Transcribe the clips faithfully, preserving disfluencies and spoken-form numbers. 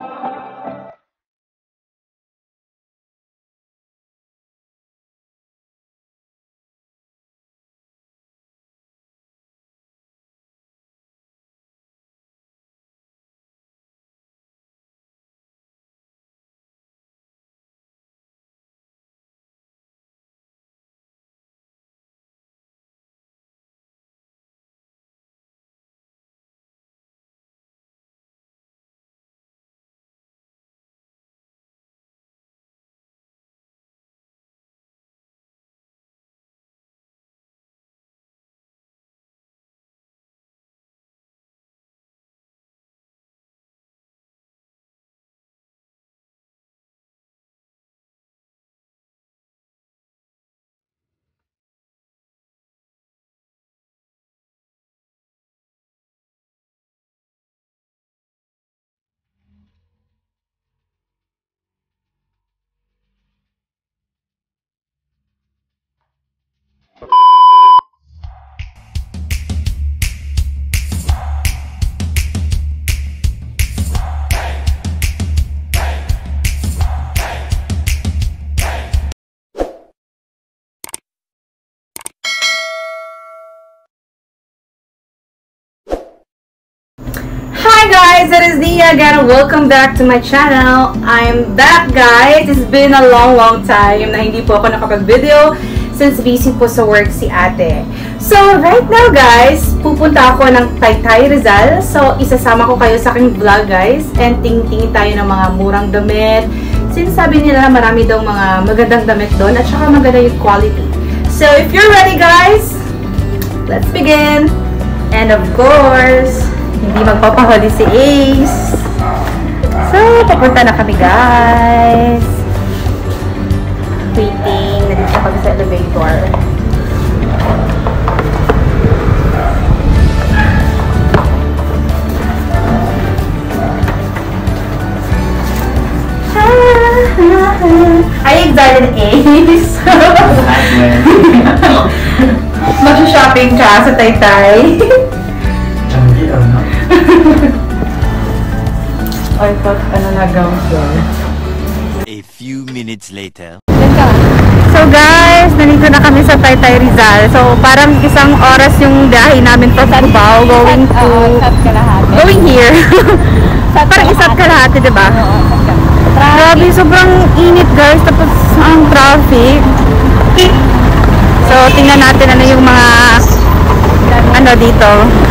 Hi guys, it is Nia again. Welcome back to my channel. I'm back guys. It's been a long long time na hindi po ako nakapag-video since busy po sa work si ate. So right now guys, pupunta ako ng Taytay Rizal. So isasama ko kayo sa aking vlog guys. And tingin-tingin tayo ng mga murang damit. Since sabi nila marami daw mga magandang damit doon at saka maganda yung quality. So if you're ready guys, let's begin. And of course, hindi magpapahuli si Ace. So, papunta na kami guys. Waiting. Nandito kami sa elevator. Are you excited, Ace? Mag-shopping ka sa Taytay. I thought, ano na gawin siya. A few minutes later. So guys, nandito na kami sa Taytay Rizal. So parang isang oras yung biyahe namin to sa Cubao going to going here. Parang isa't kalahati, diba? Grabe, sobrang init guys. Tapos ang traffic. So tingnan natin ano yung mga ano dito.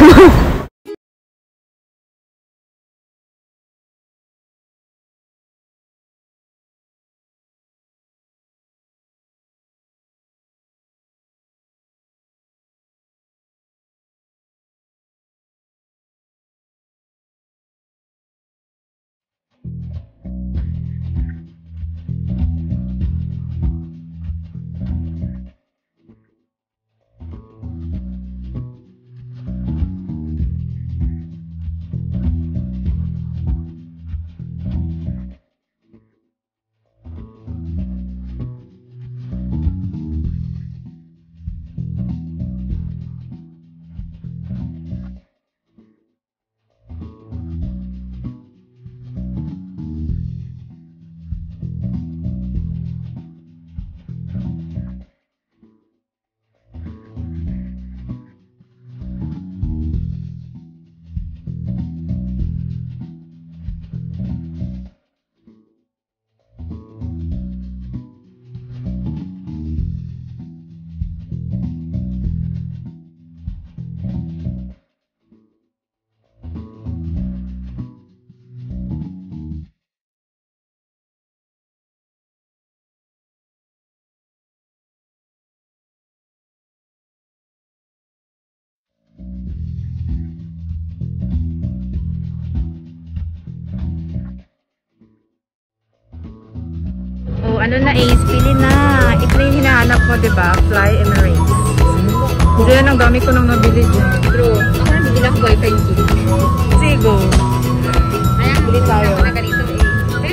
Ano na Ace, pili na. Ito na yung hinahanap mo, diba? Fly Emirates. Hindi yan, ang dami ko nang nabili dyan. True. Ako na, bigil ako boyfriend kit. Sige, go. Ayan, bili tayo. Ako na ganito eh.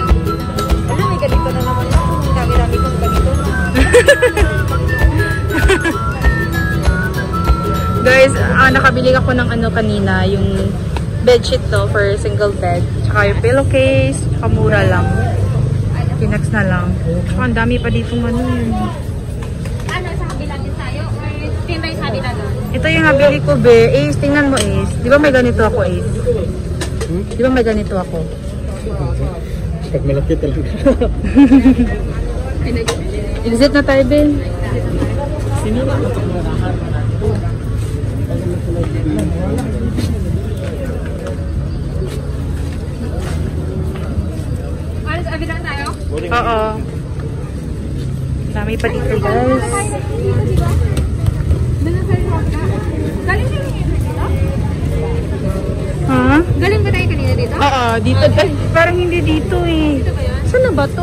Ano, may ganito na naman ako. Ang dami-dami kong ganito na. Guys, ah, nakabili ako ng ano kanina, yung bedsheet to for single bed. Tsaka yung pillowcase. Tsaka mura lang. Kinex na lang. Tsaka ang dami pa dito ano yun. Ano, sa kabila din tayo? Or yun ba yung kabila doon? Ito yung nabili ko, be. Ace, tingnan mo, Ace. Di ba may ganito ako, Ace? Hmm? Di ba may ganito ako? Pag malaki talaga. Exit na tayo, Ben. Sino na ito kumarahan? Ano, sa kabila tayo? Oo. Dami pa dito, guys. Galing kayo dito? Ha? Galing ba tayo kanina dito? Oo, dito. Ay, parang hindi dito eh. Dito ba yun? Saan na ba to?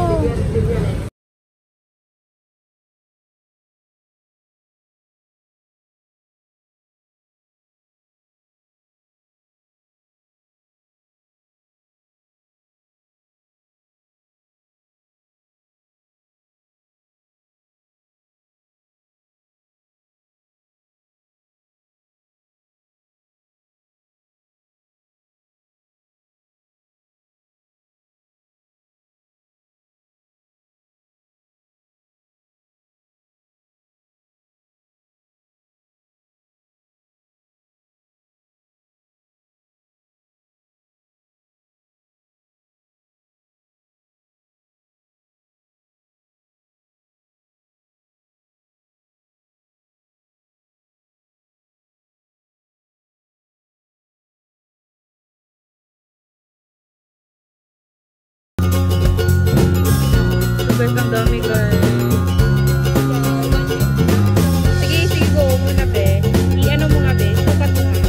Guys, ang dami, guys. Sige, sige, go muna, be. I-ano mo nga, be. Sukat mo nga.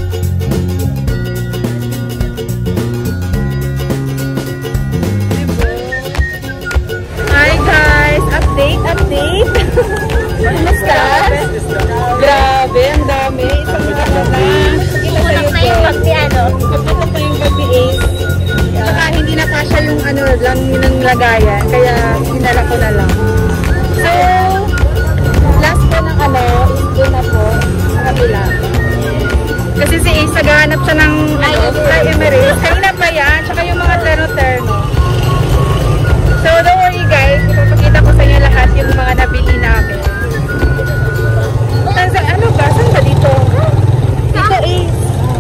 Hi, guys. Update, update. Kumusta? Grabe, ang dami. Isang mga na. Kita sa'yo, Punak na yung pagpiano. Pagputok na yung pag-i-ace. Saka hindi na kasya yung ano lang ng lagayan. Kaya sinala ko na lang. So, last po ng ano, is doon na po sa kabila. Kasi si Ace, naghahanap siya ng ano, Fly Emirates. Kanina pa yan. Tsaka yung mga terno-terno. So, don't worry guys. Ipapakita ko sa inyo lahat yung mga nabili namin. Saan, ano ba? Saan ba dito? Dito, Ace.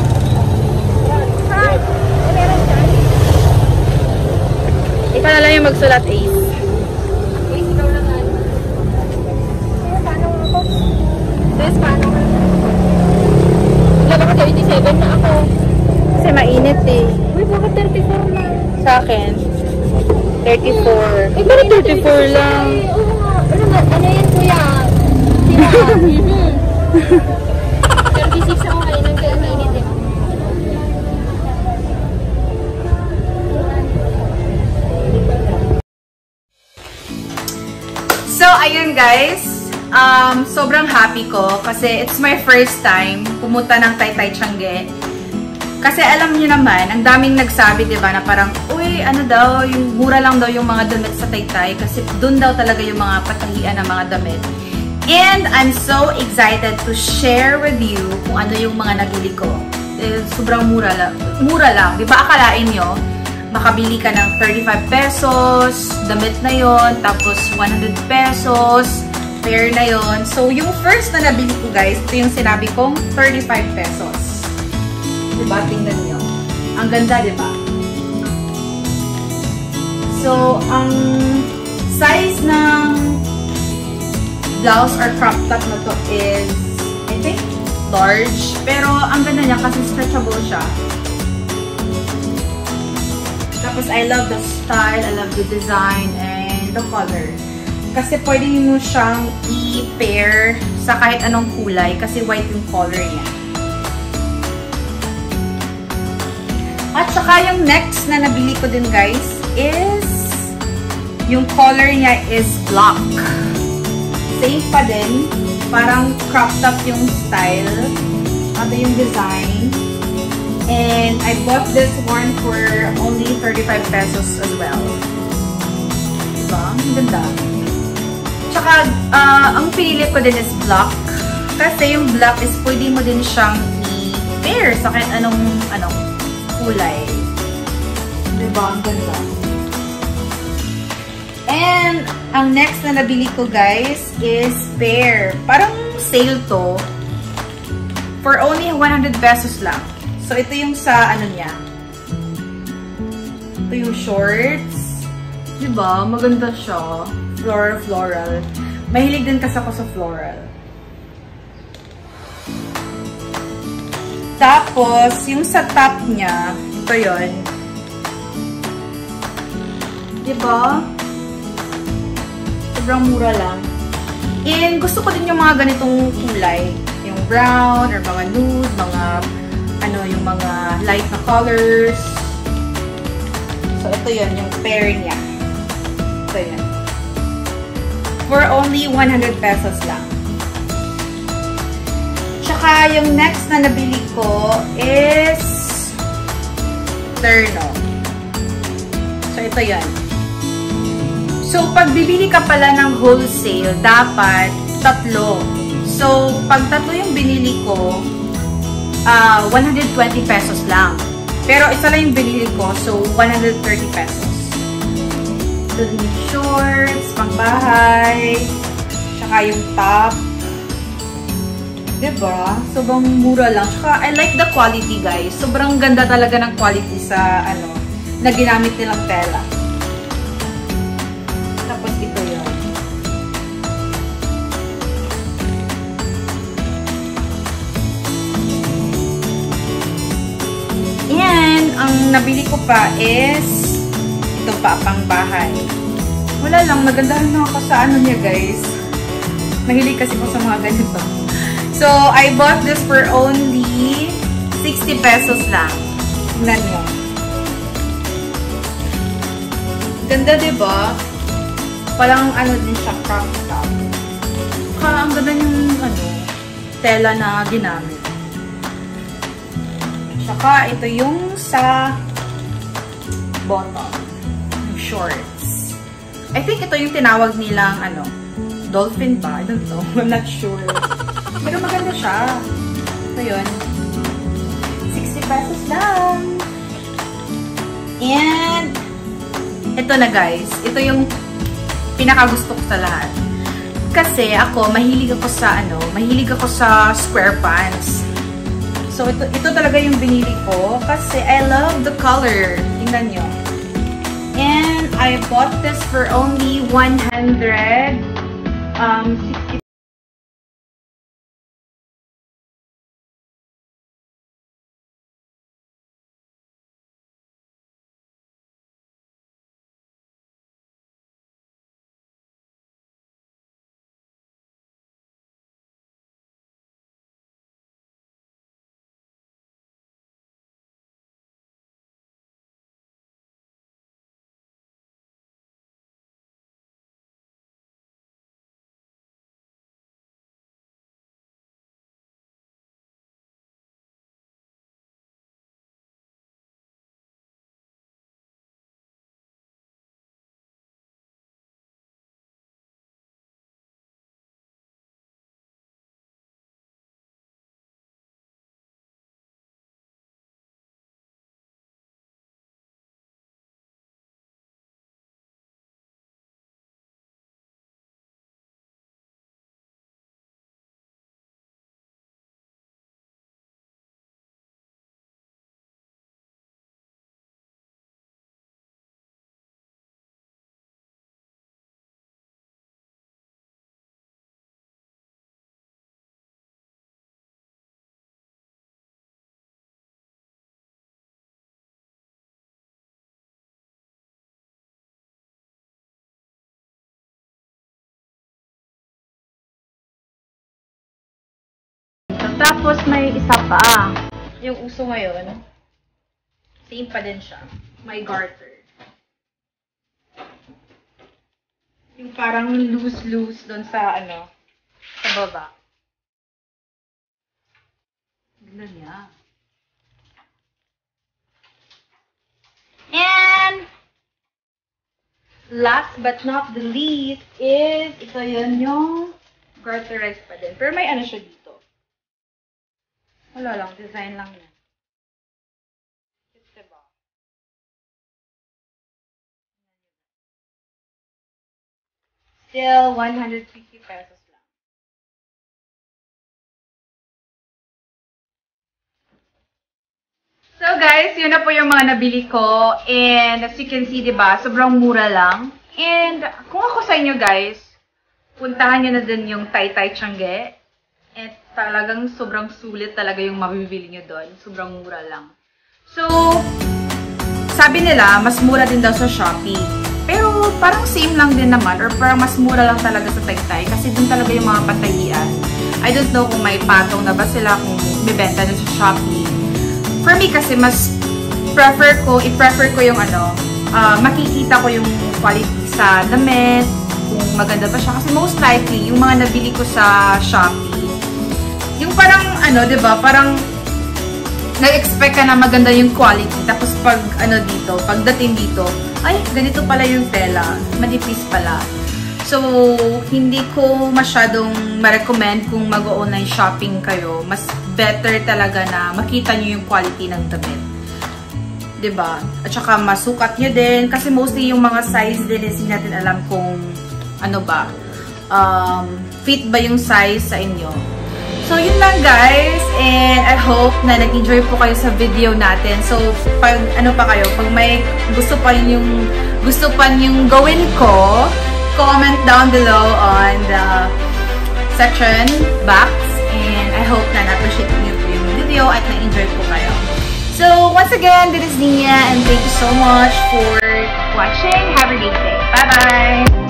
Ikaw na lang yung magsulat, Ace. Ace, ikaw naman. Paano ako? Des, paano ako? Wala ba ka twenty-seven na ako? Kasi mainit eh. Uy, bakit thirty-four na? Sa akin, thirty-four. Eh, Pero thirty-four lang. Oo nga. Ano ba? Ano yan, kuya? Sila? thirty-six ako ngayon. Kaya mainit eh. So, ayun guys. Um, sobrang happy ko kasi it's my first time pumunta ng Taytay Tiange. Kasi alam niyo naman, ang daming nagsabi, diba, na parang, uy, ano daw, yung mura lang daw yung mga damit sa Taytay kasi dun daw talaga yung mga patahian ng mga damit. And I'm so excited to share with you kung ano yung mga nabili ko. Eh, sobrang mura lang. Mura lang. Diba akalain nyo, makabili ka ng thirty-five pesos, damit na yon, tapos one hundred pesos, pair na yon. So, yung first na nabili ko guys, ito yung sinabi kong thirty-five pesos. Diba? Tingnan nyo. Ang ganda, diba? So, ang size ng blouse or crop top na to is, I think, large. Pero, ang ganda niya kasi stretchable siya. Tapos, I love the style, I love the design, and the color. Kasi pwede mo siyang i-pair sa kahit anong kulay kasi white yung color niya. At saka yung next na nabili ko din guys is yung color niya is black. Same pa din. Parang crop top yung style. Ito yung design. And I bought this one for only thirty-five pesos as well. Diba? Ang ganda. Tsaka, uh, ang pinili ko din is black. Kasi yung black is pwede mo din siyang i-pair sa kahit anong, ano, kulay. Diba? Ang ganda. And, ang next na nabili ko, guys, is pair. Parang sale to. For only one hundred pesos lang. So, ito yung sa, ano niya. Ito yung shorts. Diba? Maganda siya. Floral, floral. Mahilig din kasi ako sa floral. Tapos, yung sa top niya, ito yun. Diba? Sobrang mura lang. And gusto ko din yung mga ganitong kulay. Yung brown, or mga nude, mga, ano, yung mga light na colors. So, ito yun, yung pair niya. Ito yun. For only one hundred pesos lang. Tsaka, yung next na nabili ko is terno. So, ito yan. So, pag bibili ka pala ng wholesale, dapat tatlo. So, pag tatlo yung binili ko, uh, one hundred twenty pesos lang. Pero, isa lang yung binili ko, so, one hundred thirty pesos. So, yung shorts, pangbahay, tsaka yung top. Diba? Sobrang mura lang. Tsaka, I like the quality, guys. Sobrang ganda talaga ng quality sa, ano, na ginamit nilang tela. Tapos, ito yun. And, ang nabili ko pa is, ito pa, pang bahay. Wala lang, nagandahan na ako sa ano niya, guys. Mahilig kasi ko sa mga ganito. So, I bought this for only sixty pesos lang. Tingnan nyo. Ganda, diba? Parang ano din siya, crop top. Kaya ang ganda yung ano, tela na ginamit. Saka, ito yung sa bottom. Yung shorts. I think ito yung tinawag nilang ano, dolphin ba? I don't know. I'm not sure. Pero maganda siya. So, yun. sixty pesos lang. And, ito na guys. Ito yung pinakagusto ko sa lahat. Kasi ako, mahilig ako sa ano, mahilig ako sa square pants. So, ito, ito talaga yung binili ko. Kasi I love the color. Tingnan nyo. And, I bought this for only one hundred sixty. Tapos, may isa pa. Yung uso ngayon, same pa din siya. May garter. Yung parang loose-loose doon sa, ano, sa baba. Ganda niya. And, last but not the least is, ito yun yung garterized pa din. Pero may ano siya dito. Wala lang, design lang yan. Still one hundred fifty pesos lang. So guys, yun na po yung mga nabili ko. And as you can see, diba, sobrang mura lang. And kung ako sa inyo guys, puntahan nyo na din yung Taytay Tiange. And talagang sobrang sulit talaga yung mabibili nyo doon. Sobrang mura lang. So, sabi nila, mas mura din daw sa Shopee. Pero parang same lang din naman. Or parang mas mura lang talaga sa Taytay. Kasi dun talaga yung mga patayian. I don't know kung may patong na ba sila kung bibenta dun sa Shopee. For me kasi, mas prefer ko, i-prefer ko yung ano, uh, makikita ko yung quality sa damit, kung maganda ba siya. Kasi most likely, yung mga nabili ko sa Shopee, yung parang, ano, diba, parang nag-expect ka na maganda yung quality. Tapos pag, ano dito, pagdating dito, ay, ganito pala yung tela. Manipis pala. So, hindi ko masyadong ma-recommend kung mag-online shopping kayo. Mas better talaga na makita nyo yung quality ng damit. Diba? At saka masukat nyo din. Kasi mostly yung mga size din, hindi natin alam kung ano ba. Um, fit ba yung size sa inyo. So, yun lang guys. And I hope na nag-enjoy po kayo sa video natin. So, pag ano pa kayo, pag may gusto pa yung gusto pa yung gawin ko, comment down below on the section box. And I hope na na-appreciate niyo po yung video at na-enjoy po kayo. So, once again, this is Nia and thank you so much for watching. Have a great day. Bye-bye!